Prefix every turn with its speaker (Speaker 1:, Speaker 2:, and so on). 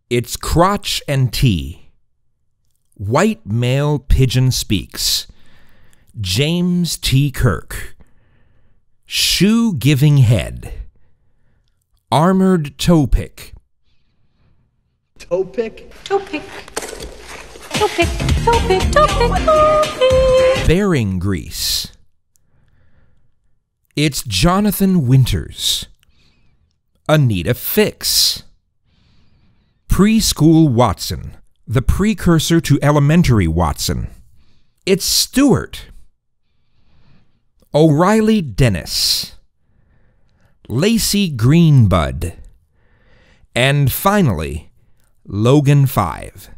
Speaker 1: It's crotch and tea. White male pigeon speaks. James T. Kirk. Shoe-giving head. Armored toe pick.
Speaker 2: Toe pick?
Speaker 3: Toe pick. Toe pick. Toe pick. Toe pick. Toe pick.
Speaker 1: Bearing grease. It's Jonathan Winters. Anita Fix. Preschool Watson, the precursor to elementary Watson. It's Stewart. O'Reilly Dennis. Lacey Greenbud. And finally, Logan 5.